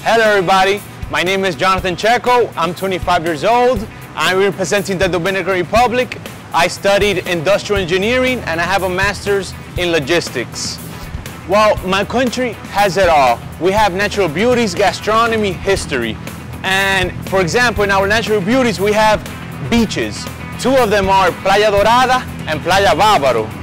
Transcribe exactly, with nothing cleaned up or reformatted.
Hello everybody, my name is Jonathan Checo. I'm twenty-five years old. I'm representing the Dominican Republic. I studied industrial engineering and I have a master's in logistics. Well, my country has it all. We have natural beauties, gastronomy, history. And for example, in our natural beauties, we have beaches. Two of them are Playa Dorada and Playa Bávaro.